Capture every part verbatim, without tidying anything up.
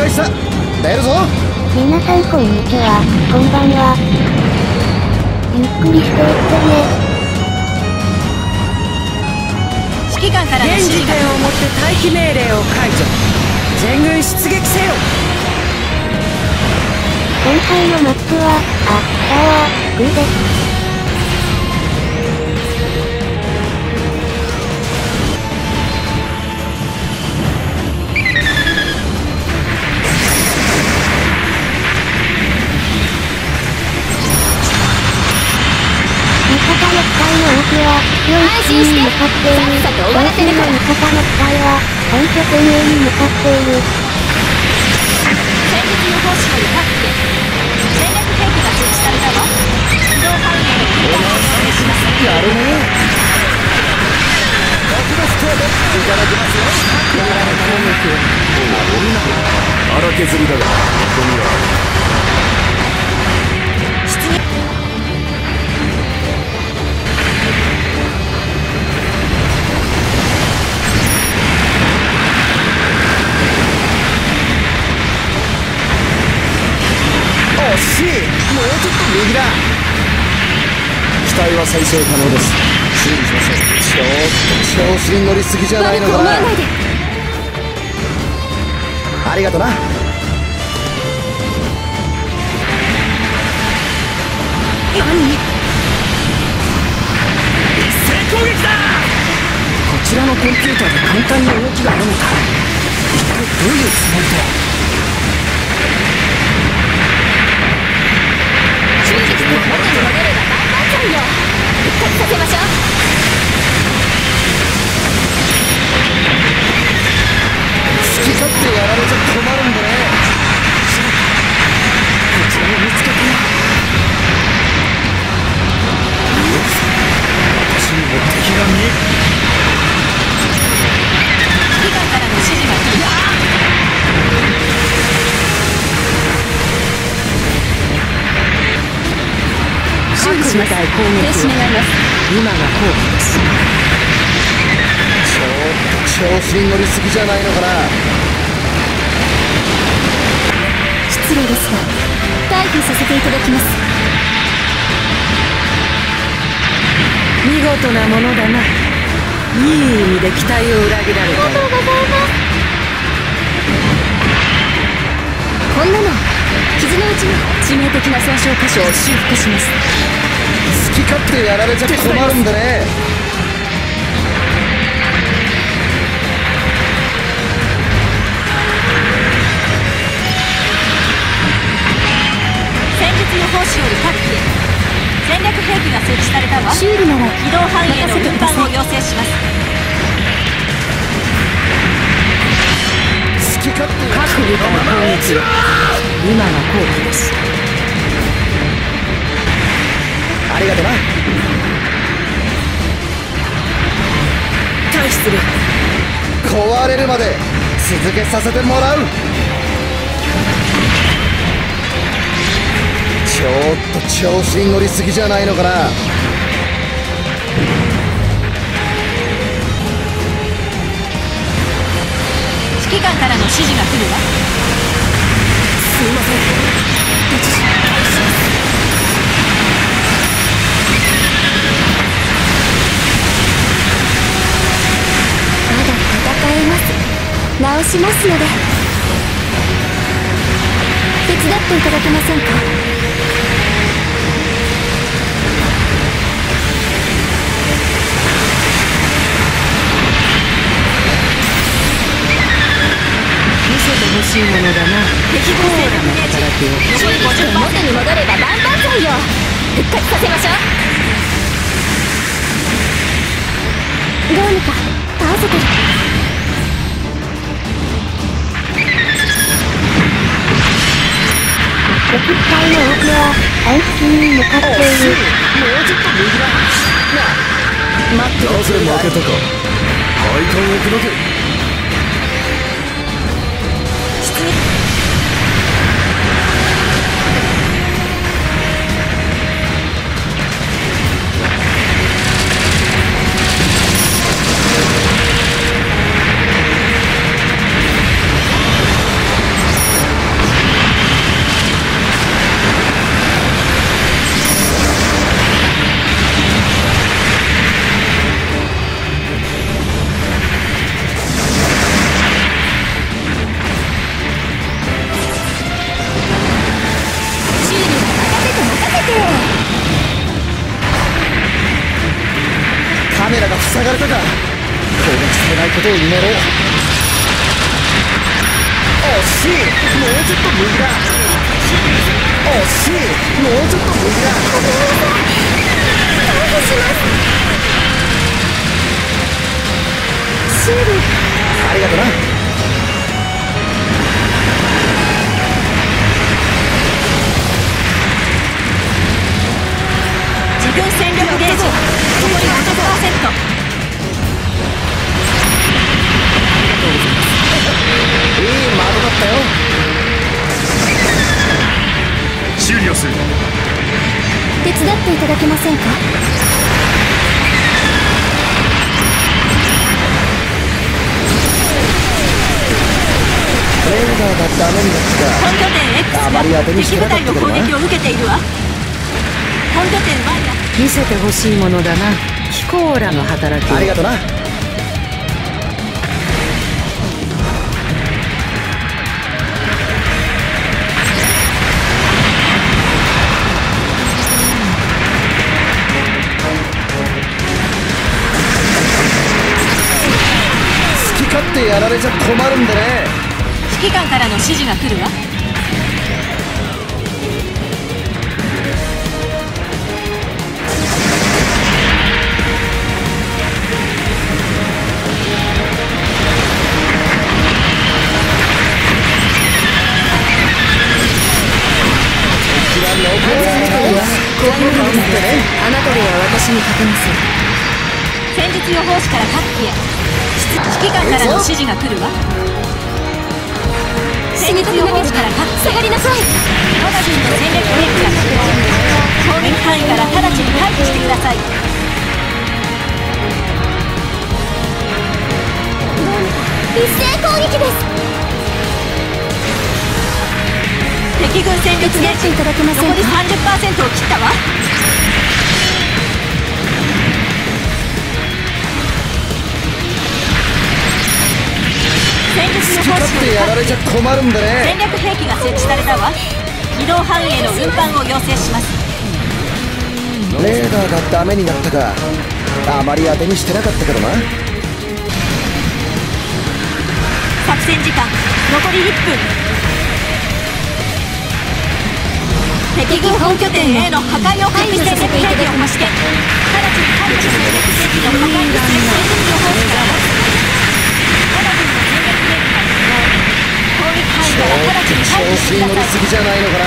した。出るぞ。 皆さんこんにちは、こんばんは。ゆっくりしていってね。 指揮官からの指示が。現時点をもって待機命令を解除。全軍出撃せよ。 今回のマップは、あ、タワー、グーです。安心して、さっさと終わらせるから。味方の機体は本拠点へに向かっている。 戦術予報士より各機戦略兵器が設置されたわ。移動範囲への分担を要請します。 やるね。特別停電いただきますよ。やられた攻撃を荒削りだがゴミは惜しい。もうちょっと右だ。機体は再生可能です。修理しましょう。ちょっと調子に乗りすぎじゃないのかな。 悪く思わないで。 ありがとな。 何？ 一斉攻撃だ。こちらのコンピューターで簡単に動きがあるのか。一体どういうつもりだ。 元に戻れば万々歳よ。復活させましょう。 好き勝手やられちゃ困るんだね。こちらも見つけて。私にも敵が見える。 指揮官からの指示が来る。修理します。停止願います。今が後期です。 ちょっと調子に乗りすぎじゃないのかな。 失礼ですが退避させていただきます。見事なものだな。いい意味で期待を裏切られた。ありがとうございます。こんなの傷のうちに致命的な損傷箇所を修復します。 好き勝手やられちゃ困るんだね。 戦術予報士より各機戦略兵器が設置されたわ。修理なら移動範囲への運搬を要請します。 好き勝手各部隊の攻撃は今が後期です。 ありがとな。 退避する。 壊れるまで続けさせてもらう。ちょっと調子に乗りすぎじゃないのかな。 指揮官からの指示が来るわ。すいません。一時退避します。まだ戦えます。直しますので手伝っていただけませんか。欲しいものだな。敵軍勢力ゲージ残り ごじゅっパーセント に戻れば万々歳よ。復活させましょう。どうにか倒せてる。 敵機体の多くは半付近に向かっている。 もうちょっと右だ。なあ待って。なぜ負けたか。配管を砕け。 がれたか。攻撃されないことを祈ろう。惜しい。もうちょっと右だ。惜しい。もうちょっと右だ。 ごめんなさい。回避します。シール。 ありがとな。 自分戦力ゲージ残り ごじゅっパーセント。 いい的だったよ。 終了する。 手伝っていただけませんか。 レーダーがダメになった本拠点 X あまり当てにしてが敵部なかったけどな隊の攻撃を受けているわ。本拠点 Y が見せてほしいものだな。キコーラの働きを。 ありがとな。好き勝手やられちゃ困るんでね。 指揮官からの指示が来るわ。 あなたでは私に勝てません。 戦術予報士から各機へ指揮官からの指示が来るわ。戦術予報士から各機へ下がりなさい。 我が軍の戦略兵器が出動。攻撃範囲から直ちに退避してください。 一斉攻撃です。 敵軍戦力ゲージいただけませんか。 残り さんじゅっパーセント を切ったわ。戦術予好き勝報士手やられちゃ困るんで戦ね。 略兵器が設置されたわ。移動範囲への運搬を要請します。 レーダーがダメになったか。あまり当てにしてなかったけどな。 作戦時間残りいっぷん。敵軍本拠点 A の破壊を回避戦略兵器を発して直ちに対地戦略兵器の破壊にする戦術予報士から我が軍の戦略兵器が出動。攻撃範囲から直ちに調退避して子に乗りください。 すぎじゃないのかな。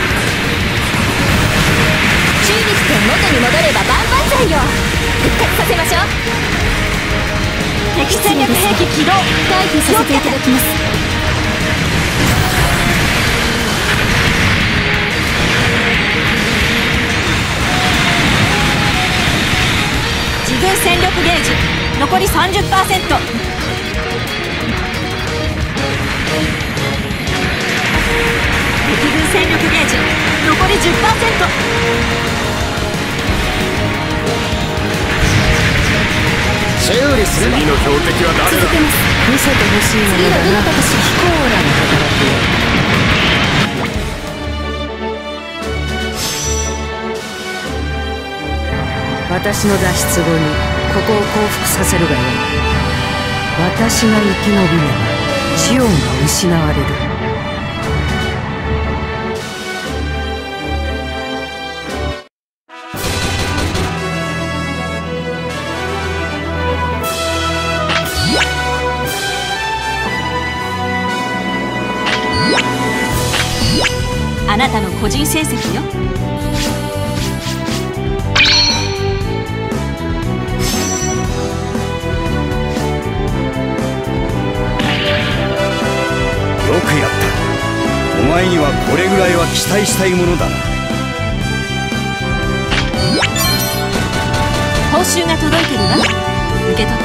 チューリックが元に戻れば万々歳よ。復活させましょう。 敵戦略兵器起動。 回避させていただきます。 自軍戦力ゲージ残り さんじゅっパーセント。 敵軍戦力ゲージ残り じゅっパーセント。 修理すれば。 次の標的は誰だ。 見せてほしいものだな。キコーラの働きを。私の脱出後にここを降伏させるがよい。私が生き延びればジオンが失われる。 あなたの個人成績よ。 よくやった。お前にはこれぐらいは期待したいものだな。 報酬が届いてるわ。受け取って。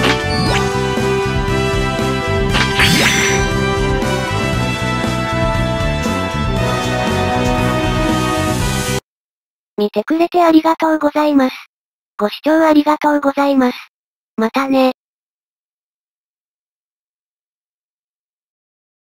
見てくれてありがとうございます。ご視聴ありがとうございます。またね。